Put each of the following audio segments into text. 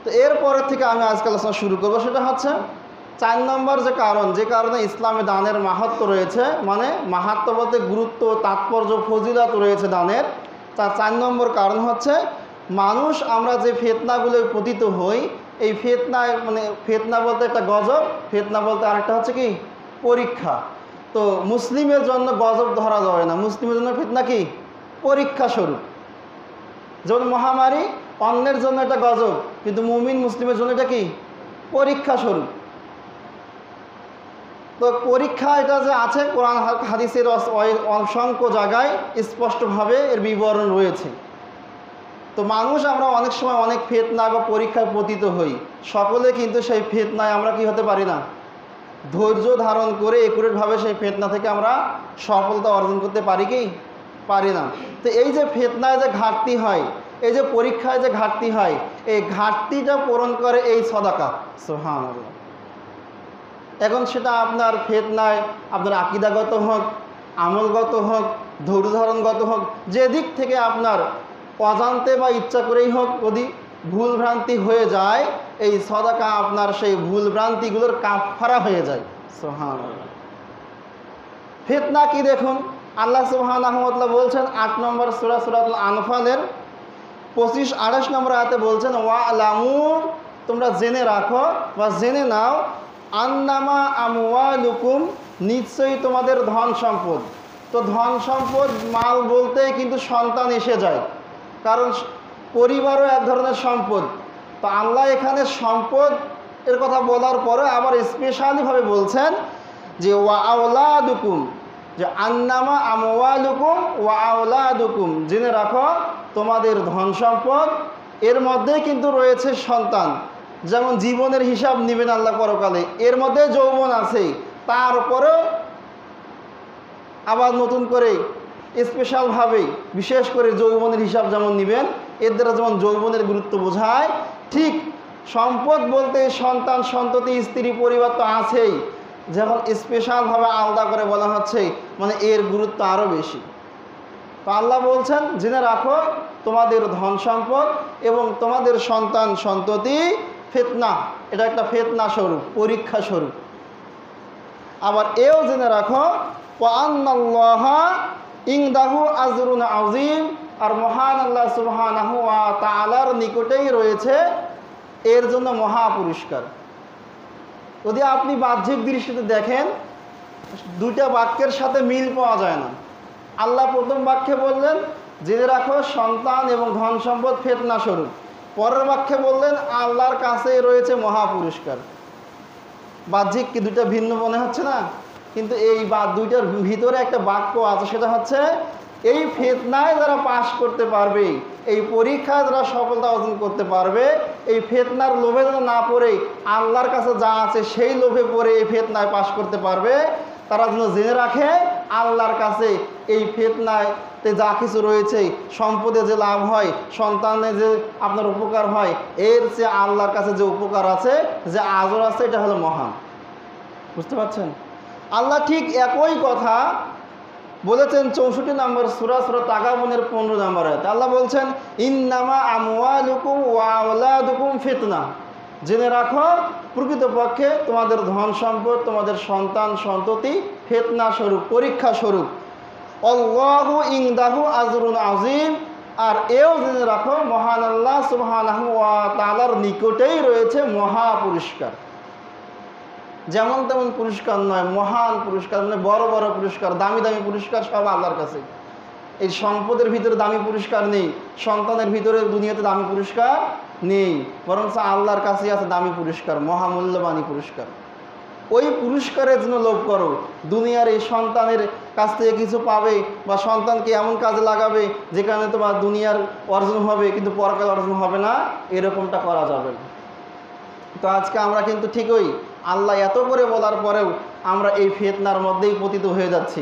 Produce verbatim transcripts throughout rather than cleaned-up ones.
তো এরপরের থেকে আমি আজকে আলোচনা শুরু করব, সেটা হচ্ছে চার নম্বর যে কারণ, যে কারণে ইসলামে দানের মাহাত্ম্য রয়েছে, মানে মাহাত্ম্য বলতে গুরুত্ব, তাৎপর্য, ফজিলত রয়েছে দানের। তার চার নম্বর কারণ হচ্ছে মানুষ আমরা যে ফিতনাগুলোয় পতিত হই, এই ফিতনায় মানে ফিতনা বলতে একটা গজব, ফিতনা বলতে আরেকটা হচ্ছে কি পরীক্ষা। তো মুসলিমের জন্য গজব ধরা যাবে না, মুসলিমের জন্য ফিতনা কি পরীক্ষা স্বরূপ। যেমন মহামারী অন্যের জন্য এটা গজব, কিন্তু মুমিন মুসলিমের জন্য এটা কি পরীক্ষা স্বরূপ। তো পরীক্ষা এটা যে আছে কোরআন হাদিসের অসংখ্য জায়গায় স্পষ্টভাবে এর বিবরণ রয়েছে। তো মানুষ আমরা অনেক সময় অনেক ফিতনা বা পরীক্ষায় পতিত হই, সকলে কিন্তু সেই ফিতনায় আমরা কি হতে পারি না, ধৈর্য ধারণ করে একুরেটভাবে সেই ফিতনা থেকে আমরা সফলতা অর্জন করতে পারি কি পারি না। তো এই যে ফিতনায় যে ঘাটতি হয়, এই যে পরীক্ষায় যে ঘাটতি হয়, এই ঘাটতিটা পূরণ করে এই সাদাকা। সুবহানাল্লাহ। এখন সেটা আপনার ফিতনায় আপনার আকীদাগত হোক, আমলগত হোক, ধৈর্য ধারণগত হোক, যে দিক থেকে আপনার অজান্তে বা ইচ্ছা করেই হোক যদি ভুল ভ্রান্তি হয়ে যায়, এই সাদাকা আপনার সেই ভুল ভ্রান্তিগুলোর কাফারা হয়ে যায়। সুবহানাল্লাহ। ফিতনা কি দেখুন, আল্লাহ সুবহানাহু ওয়া তাআলা বলছেন আট নম্বর সূরা সূরাতুল আনফালের পঁচিশ আঠাশ নম্বর আয়াতে বলছেন, ওয়ালামু, তোমরা জেনে রাখো বা জেনে নাও, আন্নামা আমওয়ালুকুম, নিশ্চয়ই তোমাদের ধন সম্পদ। তো ধন সম্পদ মাল বলতেই কিন্তু সন্তান এসে যায়, কারণ পরিবারও এক ধরনের সম্পদ। তো আল্লাহ এখানে সম্পদ এর কথা বলার পরে আবার স্পেশালিভাবে বলছেন যে ওয়া আওলাদুকুম, যে আন্নামা আমওয়ালুকুম ওয়া আওলাদুকুম, জেনে রাখো তোমাদের ধন সম্পদ এর মধ্যে কিন্তু রয়েছে সন্তান। যেমন জীবনের হিসাব নেবেন আল্লাহ পরকালে, এর মধ্যে যৌবন আছে, তারপরেও আবার নতুন করে স্পেশালভাবে বিশেষ করে যৌবনের হিসাব যেমন নেবেন, এর দ্বারা যেমন যৌবনের গুরুত্ব বোঝায়, ঠিক সম্পদ বলতে সন্তান সন্ততি স্ত্রী পরিবার তো আছেই, যেমন স্পেশালভাবে আলাদা করে বলা হচ্ছে, মানে এর গুরুত্ব আরও বেশি। তো আল্লাহ বলছেন জেনে রাখো তোমাদের ধন সম্পদ এবং তোমাদের সন্তান সন্ততি ফিতনা, এটা একটা ফিতনা স্বরূপ, পরীক্ষা স্বরূপ। আবার এও জেনে রাখো ওয়া আন্নাল্লাহা ইনদাহু আজরুন আযীম, আর মহান আল্লাহ সুবহানাহু ওয়া তাআলার নিকটেই রয়েছে এর জন্য মহা পুরস্কার। যদি আপনি বাহ্যিক দৃষ্টিতে দেখেন, দুইটা বাক্যের সাথে মিল পাওয়া যায় না। আল্লাহ প্রথম বাক্যে বললেন জেনে রাখো সন্তান এবং ধন সম্পদ ফিতনা স্বরূপ, পরের বাক্যে বললেন আল্লাহর কাছেই রয়েছে মহা পুরস্কার। বাহ্যিক কি দুইটা ভিন্ন মনে হচ্ছে না? কিন্তু এই বা দুইটার ভিতরে একটা বাক্য আছে, সেটা হচ্ছে এই ফিতনায় যারা পাশ করতে পারবে, এই পরীক্ষায় যারা সফলতা অর্জন করতে পারবে, এই ফিতনার লোভে যারা না পড়ে আল্লাহর কাছে যা আছে সেই লোভে পড়ে এই ফিতনায় পাশ করতে পারবে, তারা যেন জেনে রাখে আল্লাহর কাছে এই ফিতনাতে যা কিছু রয়েছে, সম্পদে যে লাভ হয়, সন্তানে যে আপনার উপকার হয়, এর চেয়ে আল্লাহর কাছে যে উপকার আছে, যে আজর আছে, এটা হলো মহান। বুঝতে পারছেন? আল্লাহ ঠিক একই কথা বলেছেন চৌষট্টি নম্বর সূরা সূরা তাগাবুনের পনেরো নম্বর আয়াত। আল্লাহ বলছেন ইন্নামা আমওয়ালুকুম ওয়া আওলাদুকুম ফিতনা, জেনে রাখো প্রকৃতপক্ষে তোমাদের ধন সম্পদ, তোমাদের সন্তান সন্ততি ফিতনা স্বরূপ, পরীক্ষা স্বরূপ। আল্লাহু ইনদাহু আজরুন আযীম, আর এও জেনে রাখো মহান আল্লাহ সুবহানাহু ওয়া তাআলার নিকটেই রয়েছে মহা পুরস্কার। যেমন তেমন পুরস্কার নয়, মহান পুরস্কার, মানে বড় বড় পুরস্কার, দামি দামি পুরস্কার সব আল্লাহর কাছে। এই সম্পদের ভিতরে দামি পুরস্কার নেই, সন্তানের ভিতরে দুনিয়াতে দামি পুরস্কার নেই, বরং আল্লাহর কাছেই আছে দামি পুরস্কার, মহামূল্যবানী পুরস্কার। ওই পুরস্কারের জন্য লোভ করো, দুনিয়ার এই সন্তানের কাছ থেকে কিছু পাবে বা সন্তানকে এমন কাজে লাগাবে যেখানে তোমার দুনিয়ার অর্জন হবে কিন্তু পরকাল অর্জন হবে না, এরকমটা করা যাবে না। তো আজকে আমরা কিন্তু ঠিকই আল্লাহ এত করে বলার পরেও আমরা এই ফিতনার মধ্যেই পতিত হয়ে যাচ্ছি।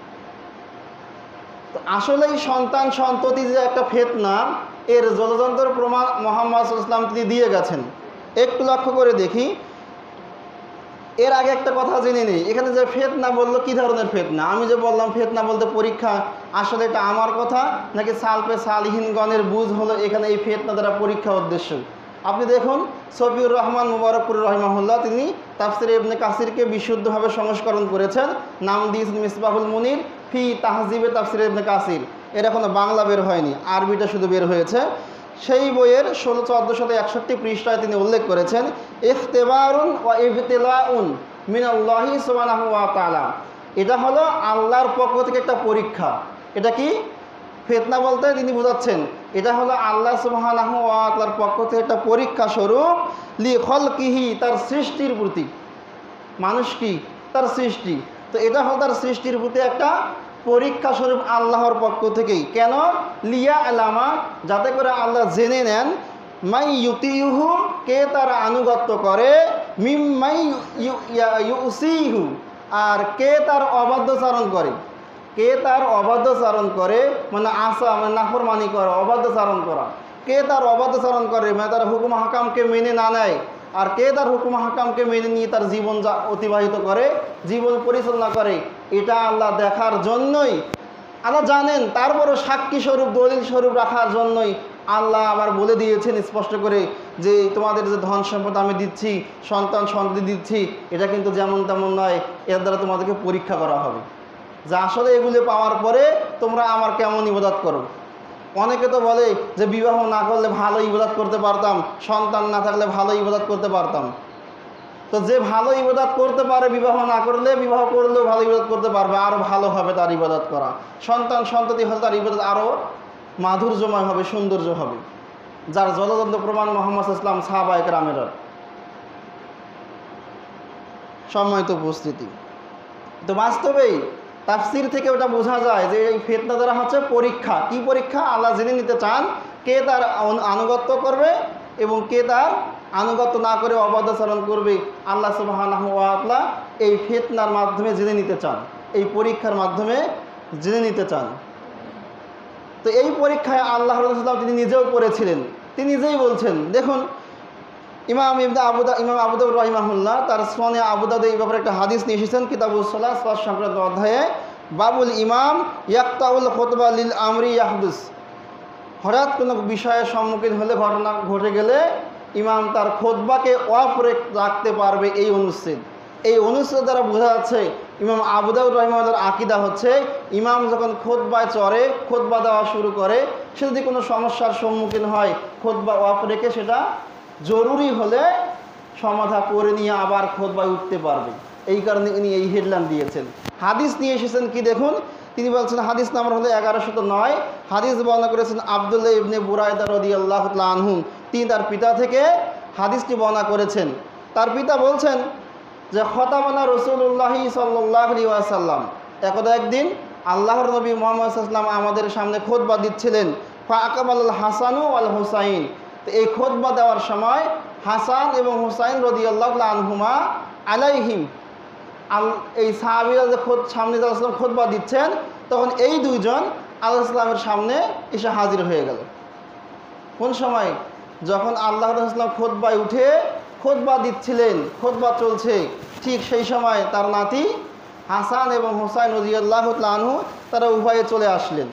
তো আসলেই সন্তান সন্ততি যে একটা ফিতনা, এর জলযন্ত্র প্রমাণ মুহাম্মদ সাল্লাল্লাহু আলাইহি ওয়াসাল্লাম তিনি দিয়ে গেছেন। একটু লক্ষ্য করে দেখি, এর আগে একটা কথা জেনে নেই, এখানে যে ফিতনা বললো কী ধরনের ফিতনা? আমি যে বললাম ফিতনা বলতে পরীক্ষা, আসলে এটা আমার কথা নাকি সালফে সালিহিনগণের বুঝ হলো এখানে এই ফিতনা দ্বারা পরীক্ষা উদ্দেশ্য? আপনি দেখুন সফিউর রহমান মুবারকপুর রহিমাহুল্লাহ তিনি তাফসিরে ইবনে কাসিরকে বিশুদ্ধভাবে সংস্করণ করেছেন, নাম দিয়েছেন মিসবাহুল মুনির ফি তাহজিবে তাফসিরে ইবনে কাসির। এর এখনো বাংলা বের হয়নি, আরবিটা শুধু বের হয়েছে। সেই বইয়ের ষোলো চোদ্দোশত একষট্টি পৃষ্ঠায় তিনি উল্লেখ করেছেন ইখতিবারুন ওয়া ইবতিলাউন মিনাল্লাহি সুবহানাহু ওয়া তাআলা, এটা হলো আল্লাহর পক্ষ থেকে একটা পরীক্ষা। এটা কি ফিতনা বলতে তিনি বোঝাচ্ছেন এটা হলো আল্লাহ সুবহানাহু ওয়া তাআলার পক্ষ থেকে একটা পরীক্ষা স্বরূপ লি খলকিহি, তার সৃষ্টির প্রতি। মানুষ কি তার সৃষ্টি, তো এটা হলো তার সৃষ্টির প্রতি একটা পরীক্ষা স্বরূপ আল্লাহর পক্ষ থেকেই। কেন? লিয়া আলামা, যাতে করে আল্লাহ জেনে নেন মাই ইউতিহু, কে তার আনুগত্য করে, মিম মাই ইউসিহু, আর কে তার অবাধ্যচারণ করে। কে তার অবাধ্যচারণ করে মানে আসা মানে নাফরমানি করা, অবাধ্যচারণ করা। কে তার অবাধ্যচারণ করে মানে তার হুকুম হাকামকে মেনে না নেয়, আর কে তার হুকুম হাকামকে মেনে নিয়ে তার জীবন যা অতিবাহিত করে, জীবন পরিচালনা করে, এটা আল্লাহ দেখার জন্যই আল্লাহ জানেন। তারপরও সাক্ষী স্বরূপ দলিল স্বরূপ রাখার জন্যই আল্লাহ আবার বলে দিয়েছেন স্পষ্ট করে যে তোমাদের যে ধন সম্পদ আমি দিচ্ছি, সন্তান সন্ততি দিচ্ছি, এটা কিন্তু যেমন তেমন নয়, এর দ্বারা তোমাদেরকে পরীক্ষা করা হবে যে আসলে এগুলো পাওয়ার পরে তোমরা আমার কেমন ইবাদত করো। অনেকে তো বলে যে বিবাহ না করলে ভালো ইবাদত করতে পারতাম, সন্তান না থাকলে ভালো ইবাদত করতে পারতাম। তো যে ভালো ইবাদত করতে পারে বিবাহ না করলে, বিবাহ করলেও ভালো ইবাদত করতে পারবে, আরও ভালো হবে তার ইবাদত করা। সন্তান সন্ততি হলে তার ইবাদত আরও মাধুর্যময় হবে, সৌন্দর্য হবে, যার জলদন্ত প্রমাণ মোহাম্মদ ইসলাম সাহাবায়ে কেরামের। সম্মানিত উপস্থিতি, তো বাস্তবেই তাফসির থেকে ওটা বোঝা যায় যে এই ফিতনা দ্বারা হচ্ছে পরীক্ষা। কি পরীক্ষা? আল্লাহ জেনে নিতে চান কে তার আনুগত্য করবে এবং কে তার আনুগত্য না করে অবাধ্যাচরণ করবে। আল্লাহ সুবহানাহু ওয়া তাআলা এই ফিতনার মাধ্যমে জেনে নিতে চান, এই পরীক্ষার মাধ্যমে জেনে নিতে চান। তো এই পরীক্ষায় আল্লাহ রাসূল তিনি নিজেও পড়েছিলেন। তিনি নিজেই বলছেন, দেখুন ইমাম ইবনে আবু দাউদ ইমাম আবু দাউদ রাহিমাহুল্লাহ তার সুনানে আবু দাউদে এই ব্যাপারে একটা হাদিস নিয়ে এসেছেন কিতাবুস সালাত সালাত সংক্রান্ত অধ্যায়ে, বাবুল ইমাম ইয়াকতাউল খুতবা লিল আমরি ইয়াহদুস। হঠাৎ কোনো বিষয়ের সম্মুখীন হলে, ঘটনা ঘটে গেলে ইমাম তার খুতবাকে অফ রাখতে পারবে, এই অনুচ্ছেদ। এই অনুচ্ছেদ দ্বারা বোঝা যাচ্ছে ইমাম আবু দাউদ রাহিমাহুল্লাহর আকীদা হচ্ছে ইমাম যখন খুতবায় চড়ে, খুতবা দেওয়া শুরু করে, সে যদি কোনো সমস্যার সম্মুখীন হয় খুতবা অফ রেখে সেটা জরুরি হলে সমাধা করে নিয়ে আবার খুতবায় উঠতে পারবে। এই কারণে ইনি এই হেডলাইন দিয়েছেন। হাদিস নিয়ে এসেছেন কি দেখুন, তিনি বলছেন হাদিস নাম্বার হলো এগারোশত নয়। হাদিস বর্ণনা করেছেন আব্দুল্লাহ ইবনে বুরায়দা রাদিয়াল্লাহু তাআলা আনহু। তিনি তার পিতা থেকে হাদিসটি বর্ণনা করেছেন। তার পিতা বলছেন যে খতামানা রাসূলুল্লাহি সাল্লাল্লাহু আলাইহি ওয়াসাল্লাম, একদা একদিন আল্লাহর নবী মুহাম্মদ সাল্লাল্লাহু আলাইহি ওয়াসাল্লাম আমাদের সামনে খুতবা দিচ্ছিলেন। ফা আকাবাল হাসানু ওয়াল হুসাইন, তো এই খুতবা দেওয়ার সময় হাসান এবং হুসাইন রাদিয়াল্লাহু তাআলা আনহুমা আলাইহিম, এই সাহাবীরা যে খোদ সামনে আল্লাহ খুতবা দিচ্ছেন, তখন এই দুইজন আল্লাহ সাল্লামের সামনে এসে হাজির হয়ে গেল। কোন সময়? যখন আল্লাহ রাসূল খুতবায় উঠে খুতবা দিচ্ছিলেন, খুতবা চলছে, ঠিক সেই সময় তার নাতি হাসান এবং হুসাইন রাদিয়াল্লাহু তাআলা আনহু তারা উভয়ে চলে আসলেন।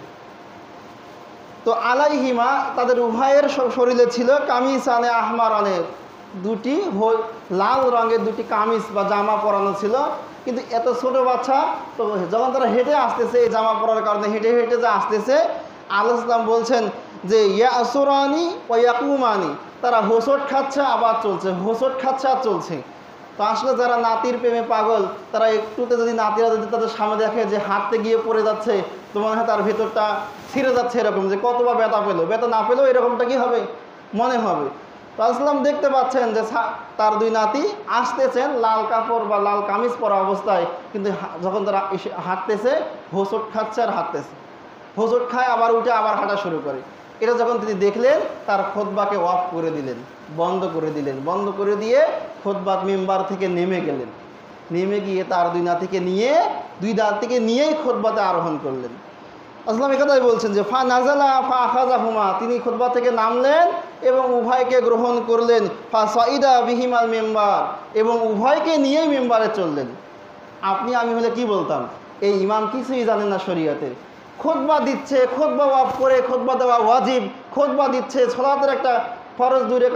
তো আলাইহিমা, তাদের উভয়ের শরীরে ছিল কামিসানে আহমারানে, দুটি লাল রঙের দুটি কামিজ বা জামা পরানো ছিল। কিন্তু এত ছোট বাচ্চা, তো যখন তারা হেঁটে আসতেছে, এই জামা পরার কারণে হেঁটে হেঁটে যে আসতেছে, আল্লাহ সাল্লাম বলছেন যে ইয়া আসুরানি ও ইয়াকুমানি, তারা হোঁচট খাচ্ছে আবার চলছে, হোঁচট খাচ্ছে আর চলছে। তো আসলে যারা নাতির প্রেমে পাগল, তারা একটুতে যদি নাতিরা যদি তাদের সামনে দেখে যে হাঁটতে গিয়ে পড়ে যাচ্ছে, তো মনে হয় তার ভেতরটা ছিঁড়ে যাচ্ছে, এরকম যে কত বা ব্যথা পেলো, ব্যথা না পেলেও এরকমটা কি হবে, মনে হবে। তো আসলাম দেখতে পাচ্ছেন যে তার দুই নাতি আসতেছেন লাল কাপড় বা লাল কামিজ পরা অবস্থায়, কিন্তু যখন তারা এসে হাঁটতেছে হোঁচট খাচ্ছে আর হাঁটতেছে, হোঁচট খায় আবার উঠে আবার হাঁটা শুরু করে। এটা যখন তিনি দেখলেন, তার খুতবাকে অফ করে দিলেন, বন্ধ করে দিলেন। বন্ধ করে দিয়ে খুতবা মিম্বার থেকে নেমে গেলেন। নেমে গিয়ে তার দুই নাতিকে নিয়ে দুই নাতিকে নিয়েই খুতবাতে আরোহণ করলেন। আসলাম একথাই বলছেন যে ফা নাজালা ফা আখাযাহুমা, তিনি খুতবা থেকে নামলেন এবং উভয়কে গ্রহণ করলেন। ফা সাইদা বিহিমাল মেম্বার, এবং উভয়কে নিয়েই মেম্বারে চললেন। আপনি আমি হলে কি বলতাম, এই ইমাম কিছুই জানেন না শরীয়তের, খুতবা দিচ্ছে, খুতবা ওয়াফ করে খুতবা দেওয়া ওয়াজিব, খুতবা দিচ্ছে, সালাতের একটা ফরজ দুই রাকাত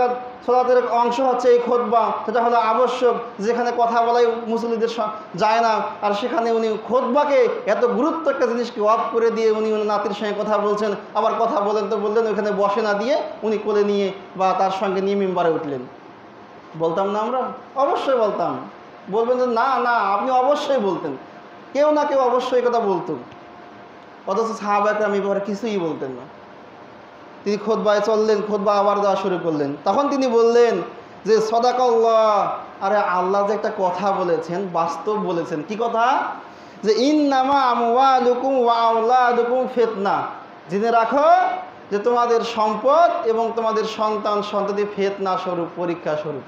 সালাতের অংশ হচ্ছে এই খুতবা, সেটা হলো আবশ্যক, যেখানে কথা বলাই মুসল্লিদের যায় না, আর সেখানে উনি খুতবাকে এত গুরুত্ব একটা জিনিসকে অফ করে দিয়ে উনি উনি নাতির সঙ্গে কথা বলছেন। আবার কথা বলেন তো বললেন, ওখানে বসে না দিয়ে উনি কোলে নিয়ে বা তার সঙ্গে নিয়ে মিম্বারে উঠলেন। বলতাম না আমরা? অবশ্যই বলতাম। বলবেন যে না না আপনি অবশ্যই বলতেন, কেউ না কেউ অবশ্যই কথা বলতো। অথচ সাহাবা একরাম এই ব্যাপারে কিছুই বলতেন না। তিনি খুতবায় চললেন, খুতবা আবার দেওয়া শুরু করলেন। তখন তিনি বললেন যে সদাকাল্লাহ, আরে আল্লাহ যে একটা কথা বলেছেন, বাস্তব বলেছেন। কি কথা? যে ইন্নামা আমওয়ালুকুম ওয়া আওলাদুকুম ফিতনা, জেনে রাখো যে তোমাদের সম্পদ এবং তোমাদের সন্তান সন্ততি ফিতনা স্বরূপ, পরীক্ষা স্বরূপ।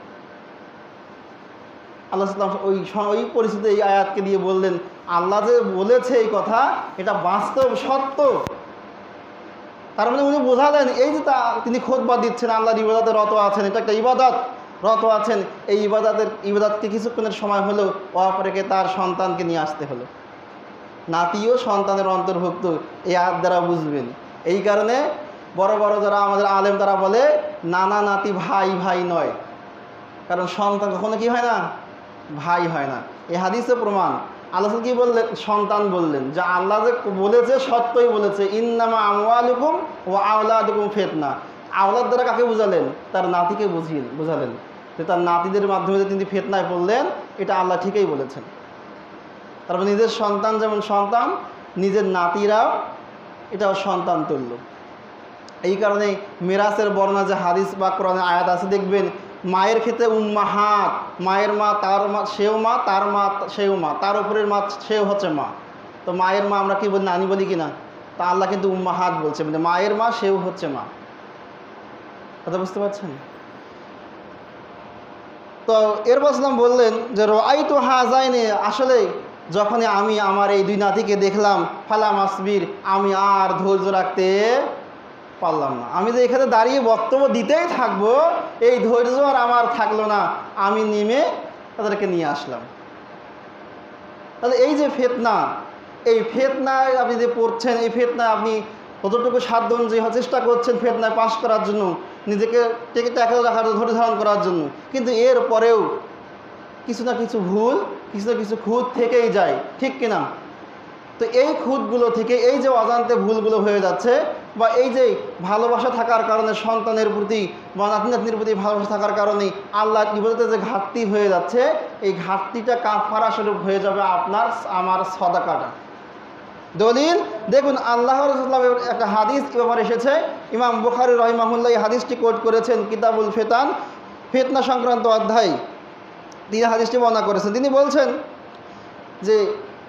আল্লাহ সাল্লাম ওই ওই পরিস্থিতি এই আয়াতকে দিয়ে বললেন, আল্লাহ যে বলেছে এই কথা, এটা বাস্তব সত্য। তার মানে উনি বোঝালেন এই যে তা তিনি খুতবা দিচ্ছেন, আল্লাহর ইবাদতে রত আছেন, এটা একটা ইবাদত, রত আছেন। এই ইবাদতের ইবাদতকে কিছুক্ষণের সময় হলেও অপরেকে তার সন্তানকে নিয়ে আসতে হলো। নাতিও সন্তানের অন্তর্ভুক্ত, এই আয়াত দ্বারা বুঝবেন। এই কারণে বড় বড় যারা আমাদের আলেম তারা বলে নানা নাতি ভাই ভাই নয়, কারণ সন্তান কখনো কি হয় না, ভাই হয় না। এই হাদিসে প্রমাণ। আল্লাহ কি বললেন? সন্তান বললেন। যা আল্লাহ যে বলেছে সত্যই বলেছে, ইন্নামা আমওয়ালুকুম ওয়া আওলাদুকুম ফিতনা। আওলাদ দ্বারা কাকে বুঝালেন? তার নাতিকে বুঝিয়ে বুঝালেন যে তার নাতিদের মাধ্যমে যে তিনি ফিতনায় পড়লেন, এটা আল্লাহ ঠিকই বলেছেন। তারপর নিজের সন্তান যেমন সন্তান, নিজের নাতিরাও এটাও সন্তান তুল্য। এই কারণে মিরাসের বর্ণনা যে হাদিস বা কোরআনে আয়াত আছে দেখবেন, মায়ের ক্ষেত্রে উম্মাহাত, মায়ের মা তার মা সেও মা, তার মা সেও মা, তার উপরের মা সেও হচ্ছে মা। তো মায়ের মা আমরা কি বলি? নানি বলি কিনা? তা আল্লাহ কিন্তু উম্মাহাত বলছে, মানে মায়ের মা সেও হচ্ছে মা। কথা বুঝতে পারছেন? তো এর বসলাম বললেন যে রাই তো হাজাইনে, আসলে যখনই আমি আমার এই দুই নাতিকে দেখলাম, ফালা মাসবির, আমি আর ধৈর্য রাখতে পারলাম না। আমি যে এখানে দাঁড়িয়ে বক্তব্য দিতেই থাকবো, এই ধৈর্য আর আমার থাকলো না, আমি নেমে তাদেরকে নিয়ে আসলাম। তাহলে এই যে ফিতনা, এই ফিতনায় আপনি যে পড়ছেন, এই ফিতনায় আপনি কতটুকু সাধ্য অনুযায়ী চেষ্টা করছেন ফিতনায় পাশ করার জন্য, নিজেকে টেকে ট্যাকেল রাখার, ধৈর্য ধারণ করার জন্য, কিন্তু এর পরেও কিছু না কিছু ভুল, কিছু না কিছু খুঁত থেকেই যায়, ঠিক কিনা? তো এই খুঁতগুলো থেকে, এই যে অজান্তে ভুলগুলো হয়ে যাচ্ছে, বা এই যে ভালোবাসা থাকার কারণে সন্তানের প্রতি বা নাতি নাতনির প্রতি ভালোবাসা থাকার কারণে আল্লাহ ইবাদতে যে ঘাটতি হয়ে যাচ্ছে, এই ঘাটতিটা কাফারা স্বরূপ হয়ে যাবে আপনার আমার সাদাকাটা। দলিল দেখুন, আল্লাহ রাসূলুল্লাহর একটা হাদিস এ ব্যাপারে এসেছে। ইমাম বুখারী রাহিমাহুল্লাহ এই হাদিসটি কোট করেছেন কিতাবুল ফিতান, ফিতনা সংক্রান্ত অধ্যায়, তিনি হাদিসটি বর্ণনা করেছেন। তিনি বলছেন যে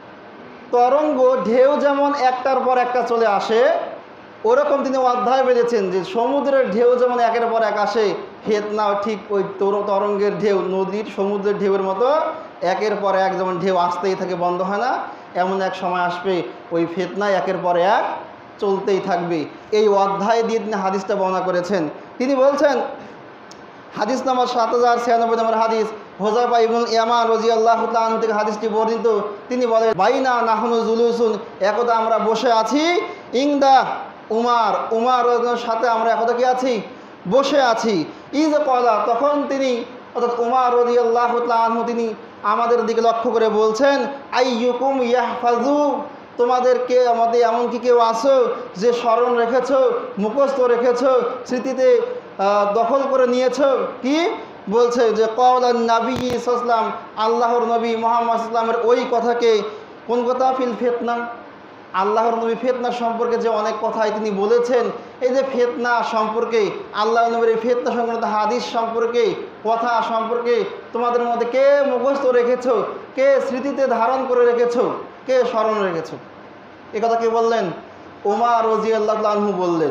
তরঙ্গ ঢেউ যেমন একটার পর একটা চলে আসে, ওরকম তিনি অধ্যায় বেঁধেছেন যে সমুদ্রের ঢেউ যেমন একের পর এক আসে, ফিতনাও ঠিক ওই তরঙ্গের ঢেউ, নদীর সমুদ্রের ঢেউয়ের মতো একের পর এক যেমন ঢেউ আসতেই থাকে, বন্ধ হয় না, এমন এক সময় আসবে ওই ফিতনা একের পর এক চলতেই থাকবে। এই অধ্যায় দিয়ে তিনি হাদিসটা বর্ণনা করেছেন। তিনি বলছেন, হাদিস নাম্বার সাত হাজার ছিয়ানব্বই নম্বর হাদিস, হুযায়ফা ইবনুল ইয়ামান রাদিয়াল্লাহু তাআলা থেকে হাদিসটি বর্ণিত। তিনি বলেন, বাইনা নাহনু জুলুসুন, একদা আমরা বসে আছি, ইংদা উমার, উমার সাথে আমরা একদা কি আছি? বসে আছি। ইজ কলা, তখন তিনি অর্থাৎ উমার রাদিয়াল্লাহু তাআলা আনহু তিনি আমাদের দিকে লক্ষ্য করে বলছেন, আইয়ুকুম ইয়াহফাজু, তোমাদেরকে আমাদের এমন কি কেউ আছো যে স্মরণ রেখেছো, মুখস্থ রেখেছো, স্মৃতিতে দখল করে নিয়েছো? কি বলছে যে কওলান নবী সাল্লাল্লাহু, আল্লাহর নবী মুহাম্মদ সাল্লামের ওই কথাকে। কোন কথা? ফিল ফিতনা, আল্লাহর নবী ফিতনা সম্পর্কে যে অনেক কথাই তিনি বলেছেন, এই যে ফিতনা সম্পর্কে, আল্লাহ নবীর এই ফিতনা সংক্রান্ত হাদিস সম্পর্কে, কথা সম্পর্কে তোমাদের মধ্যে কে মুখস্থ রেখেছো, কে স্মৃতিতে ধারণ করে রেখেছো, কে স্মরণ রেখেছো? এ কথা কে বললেন? উমার রাদিয়াল্লাহু আনহু বললেন।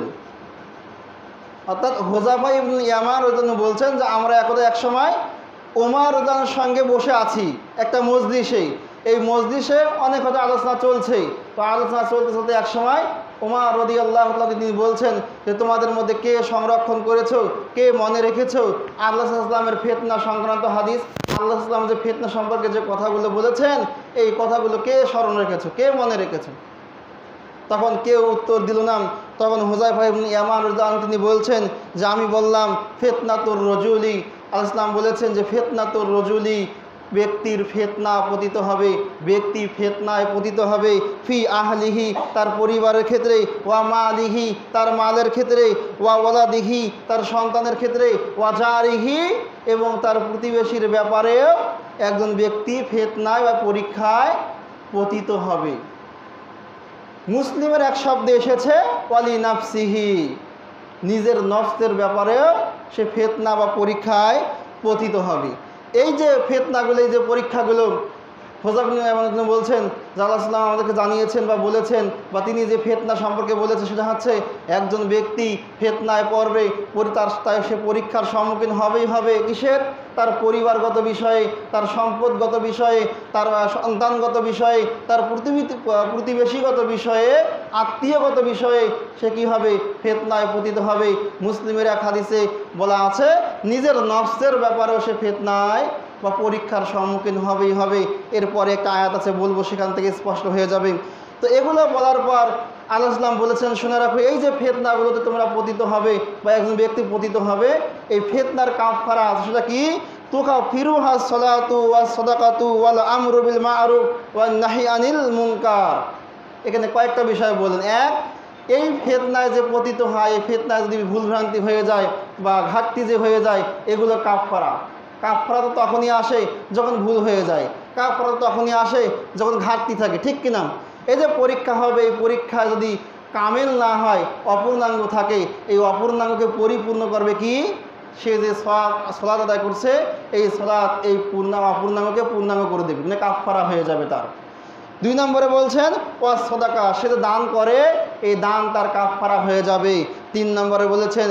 অর্থাৎ হুযায়ফা ইবনুল ইয়ামান রাদিয়াল্লাহু বলছেন যে আমরা একদা এক সময় উমার রাদিয়াল্লাহুর সঙ্গে বসে আছি একটা মজলিসে, এই মজলিসে অনেক কথা আলোচনা চলছে। তো আলোচনা চলতে চলতে এক সময় উমার রাদিয়াল্লাহু তাআলা তিনি বলছেন যে তোমাদের মধ্যে কে সংরক্ষণ করেছো, কে মনে রেখেছো আল্লাহ সাল্লাল্লাহু আলাইহি ওয়াসাল্লামের ফিতনা সংক্রান্ত হাদিস, আল্লাহ সাল্লাল্লাহু আলাইহি ওয়াসাল্লাম যে ফিতনা সম্পর্কে যে কথাগুলো বলেছেন, এই কথাগুলো কে স্মরণ রেখেছো, কে মনে রেখেছো? তখন কেউ উত্তর দিল না। তখন হুযায়ফা ইবনে ইয়ামান রাদিয়াল্লাহু আনহু তিনি বলছেন যে আমি বললাম ফিতনাতুর রাজুলি, আল্লাহ সাল্লাম বলেছেন যে ফিতনাতুর রাজুলি, ব্যক্তির ফিতনা পতিত হবে, ব্যক্তি ফিতনায় পতিত হবে, ফি আহলিহি তার পরিবারের ক্ষেত্রে, ওয়া মালিহি তার মালের ক্ষেত্রে, ওয়া ওয়ালাদিহি তার সন্তানের ক্ষেত্রে, ওয়া জারিহি এবং তার প্রতিবেশীর ব্যাপারেও একজন ব্যক্তি ফিতনায় বা পরীক্ষায় পতিত হবে। মুসলিমের এক শব্দে এসেছে ওয়ালি নাফসিহি, নিজের নফসের ব্যাপারেও সে ফিতনা বা পরীক্ষায় পতিত হবে। এই যে ফিতনাগুলো, এই যে পরীক্ষাগুলো হুযায়ফা ইবনে ইয়ামান বলছেন যে আল্লাহ সাল্লাম আমাদেরকে জানিয়েছেন বা বলেছেন, বা তিনি যে ফিতনা সম্পর্কে বলেছেন সেটা হচ্ছে একজন ব্যক্তি ফিতনায় পড়বে, তার তাই সে পরীক্ষার সম্মুখীন হবেই হবে। কিসের? তার পরিবারগত বিষয়ে, তার সম্পদগত বিষয়ে, তার সন্তানগত বিষয়ে, তার প্রতিবেশীগত বিষয়ে, আত্মীয়গত বিষয়ে সে কী হবে? ফিতনায় পতিত হবে। মুসলিমের এক হাদিসে বলা আছে নিজের নফসের ব্যাপারেও সে ফিতনায় বা পরীক্ষার সম্মুখীন হবেই হবে। এরপরে একটা আয়াত আছে বলবো, সেখান থেকে স্পষ্ট হয়ে যাবে। তো এগুলো বলার পর আল্লাহ সাল্লাম বলেছেন শুনে রাখো, এই যে ফিতনাগুলোতে তোমরা পতিত হবে বা একজন ব্যক্তি পতিত হবে, এই ফিতনার কাফারা আছে। সেটা কি? তুকাফিরুহা সালাতু ওয়াস সাদাকাতু ওয়াল আমরু বিল মা'রুফ ওয়ান নাহি আনিল মুনকার। এখানে কয়েকটা বিষয় বলেন। এক, এই ফিতনায় যে পতিত হয়, এই ফিতনায় যদি ভুলভ্রান্তি হয়ে যায় বা ঘাটতি যে হয়ে যায়, এগুলো কাফারা। কাফারা তো তখনই আসে যখন ভুল হয়ে যায়, কাফারা তো তখনই আসে যখন ঘাটতি থাকে, ঠিক কিনা? এই যে পরীক্ষা হবে, এই পরীক্ষা যদি কামেল না হয়, অপূর্ণাঙ্গ থাকে, এই অপূর্ণাঙ্গকে পরিপূর্ণ করবে কি? সে যে সলাত আদায় করছে, এই সলাত এই পূর্ণ অপূর্ণাঙ্গকে পূর্ণাঙ্গ করে দেবে, মানে কাফারা হয়ে যাবে তার। দুই নম্বরে বলছেন ওয়াস সাদাকা, সে যে দান করে, এই দান তার কাফারা হয়ে যাবে। তিন নম্বরে বলেছেন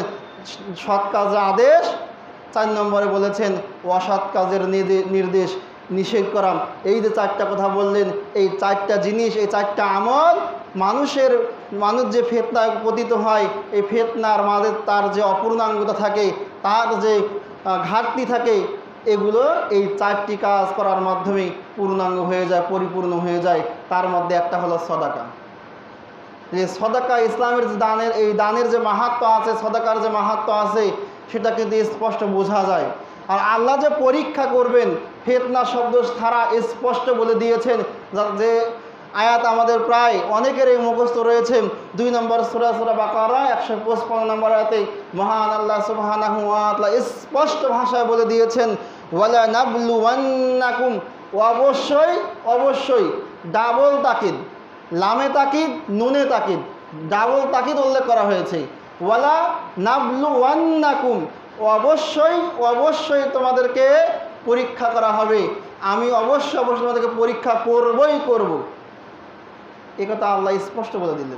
সৎ কাজের আদেশ। চার নম্বরে বলেছেন অসৎ কাজের নির্দেশ নিষেধ করা। এই যে চারটা কথা বললেন, এই চারটা জিনিস, এই চারটা আমল মানুষের মানুষ যে ফিতনায় পতিত হয়, এই ফিতনার মাঝে তার যে অপূর্ণাঙ্গতা থাকে, তার যে ঘাটতি থাকে, এগুলো এই চারটি কাজ করার মাধ্যমে পূর্ণাঙ্গ হয়ে যায়, পরিপূর্ণ হয়ে যায়। তার মধ্যে একটা হলো সদাকা। যে সদাকা ইসলামের যে দানের, এই দানের যে মাহাত্ম্য আছে, সদাকার যে মাহাত্ম্য আছে, সেটা কিন্তু স্পষ্ট বোঝা যায়। আর আল্লাহ যে পরীক্ষা করবেন, ফিতনা শব্দ ছাড়া স্পষ্ট বলে দিয়েছেন, যে আয়াত আমাদের প্রায় অনেকেরই মুখস্থ রয়েছে। দুই নম্বর সূরা সূরা বাকারা একশো পঁচপান্ন নম্বর আয়াতে মহান আল্লাহ সুবহানাহু ওয়া তাআলা স্পষ্ট ভাষায় বলে দিয়েছেন ওয়ালা নাবলুওয়ান্নাকুম, অবশ্যই অবশ্যই, ডাবল তাকিদ, লামে তাকিদ, নুনে তাকিদ, ডাবল তাকিদ উল্লেখ করা হয়েছে। ওয়ালা নাবলুওয়ান্নাকুম, অবশ্যই অবশ্যই তোমাদেরকে পরীক্ষা করা হবে, আমি অবশ্যই অবশ্যই তোমাদেরকে পরীক্ষা করবই করব। এ কথা আল্লাহ স্পষ্ট বলে দিলেন।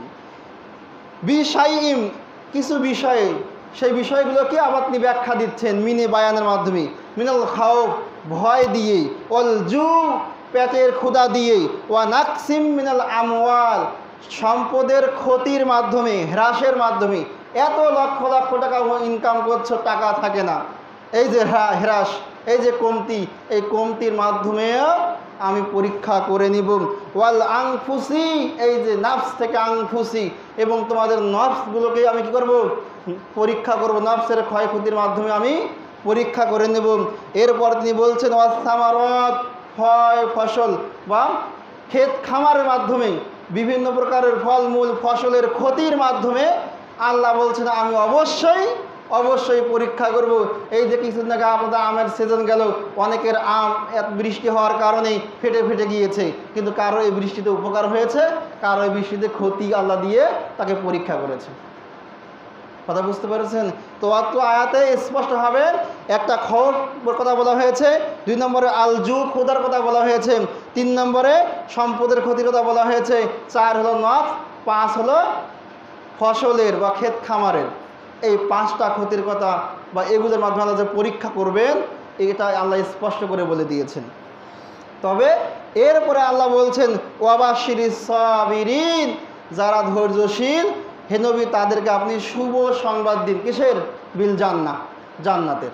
বিশাইইম, কিছু বিষয়ে, সেই বিষয়গুলোকে আবার তিনি ব্যাখ্যা দিচ্ছেন মিনে বায়ানের মাধ্যমে। মিনাল খাউফ, ভয় দিয়ে, অল জু, পেটের ক্ষুধা দিয়ে, ওয়া নাকসিম মিনাল আমওয়াল, সম্পদের ক্ষতির মাধ্যমে, হ্রাসের মাধ্যমে। এত লক্ষ লক্ষ টাকা ইনকাম করছো, টাকা থাকে না, এই যে হ্রাস, এই যে কমতি, এই কমতির মাধ্যমেও আমি পরীক্ষা করে নিব। ওয়াল আনফুসি, এই যে নাফস থেকে আনফুসি, এবং তোমাদের নফসগুলোকে আমি কি করব? পরীক্ষা করব, নফসের ক্ষয়ক্ষতির মাধ্যমে আমি পরীক্ষা করে নেব। এরপর তিনি বলছেন ওয়াস সামারাত, ফল ফসল বা ক্ষেত খামারের মাধ্যমে, বিভিন্ন প্রকারের ফলমূল ফসলের ক্ষতির মাধ্যমে আল্লাহ বলছেন আমি অবশ্যই অবশ্যই পরীক্ষা করব। এই যে কিছুদিন আগে আপনাদের আমের সিজন গেল, অনেকের আম এত বৃষ্টি হওয়ার কারণে ফেটে ফেটে গিয়েছে, কিন্তু কারো এই বৃষ্টিতে উপকার হয়েছে, কারো এই বৃষ্টিতে ক্ষতি আল্লাহ দিয়ে তাকে পরীক্ষা করেছে। কথা বুঝতে পেরেছেন? তো অত আয়াতে স্পষ্টভাবে একটা খবর কথা বলা হয়েছে, দুই নম্বরে আলজু, ক্ষুধার কথা বলা হয়েছে, তিন নম্বরে সম্পদের ক্ষতির কথা বলা হয়েছে, চার হলো নফস, পাঁচ হলো ফসলের বা ক্ষেত খামারের। এই পাঁচটা ক্ষতির কথা বা এগুলোর মাধ্যমে আল্লাহ যে পরীক্ষা করবেন, এটা আল্লাহ স্পষ্ট করে বলে দিয়েছেন। তবে এরপরে আল্লাহ বলছেন ওয়াবাশিরিস সাবিরিন, যারা ধৈর্যশীল হে নবী তাদেরকে আপনি শুভ সংবাদ দিন। কিসের? বিল জান্নাহ, জান্নাতের।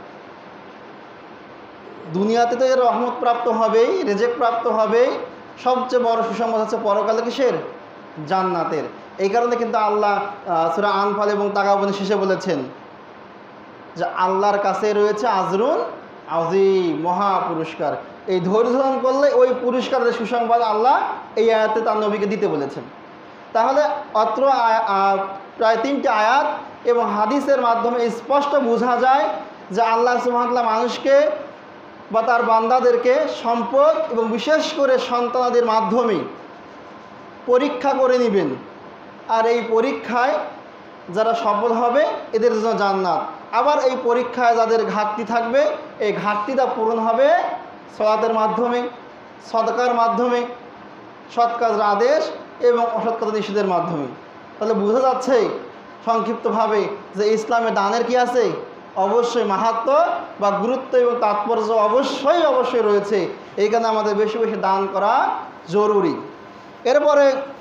দুনিয়াতে তো এর রহমত প্রাপ্ত হবেই, রিজিক প্রাপ্ত হবেই, সবচেয়ে বড় সুসংবাদ হচ্ছে পরকালে কিসের? জান্নাতের। এই কারণে কিন্তু আল্লাহ সূরা আনফাল এবং তাগাবুনের শেষে বলেছেন যে আল্লাহর কাছে রয়েছে আজরুন আজিম, মহা পুরস্কার। এই ধৈর্য ধারণ করলে ওই পুরস্কারের সুসংবাদ আল্লাহ এই আয়াতে তার নবীকে দিতে বলেছেন। তাহলে অত্র প্রায় তিনটি আয়াত এবং হাদিসের মাধ্যমে স্পষ্ট বোঝা যায় যে আল্লাহ সুবহানাহু ওয়া তাআলা মানুষকে বা তার বান্দাদেরকে সম্পদ এবং বিশেষ করে সন্তানাদের মাধ্যমে পরীক্ষা করে নেবেন। আর এই পরীক্ষায় যারা সফল হবে এদের জন্য জান্নাত। আবার এই পরীক্ষায় যাদের ঘাটতি থাকবে এই ঘাটতিটা পূরণ হবে সালাতের মাধ্যমে, সদকার মাধ্যমে, সৎ কাজের আদেশ এবং অসৎ কাজ নিষেধের মাধ্যমে। তাহলে বোঝা যাচ্ছে সংক্ষিপ্তভাবে যে ইসলামে দানের কি আছে, অবশ্যই মাহাত্ম্য বা গুরুত্ব এবং তাৎপর্য অবশ্যই অবশ্যই রয়েছে। এইখানে আমাদের বেশি বেশি দান করা জরুরি। এরপরে